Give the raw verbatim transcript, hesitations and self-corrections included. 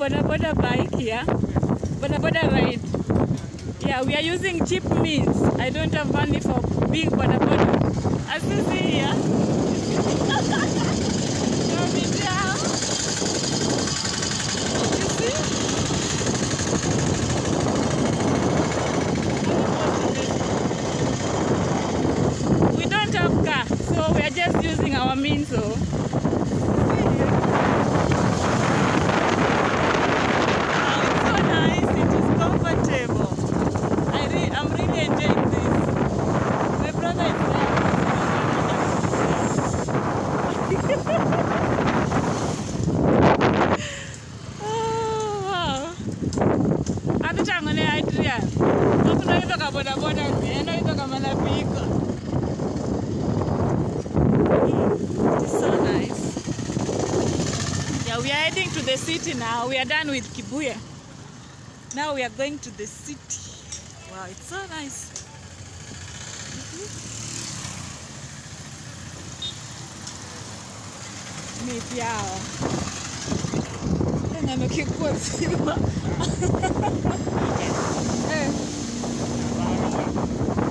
Boda Boda bike here. Boda Boda ride. Yeah, we are using cheap means. I don't have money for big Boda Boda. As you see here. Drop it down. You see? We don't have car, so we are just using our means. So. Boda Boda, it's so nice. Yeah, we are heading to the city now. We are done with Kibuye. Now we are going to the city. Wow, it's so nice. Meet yao. Then I'm a kick for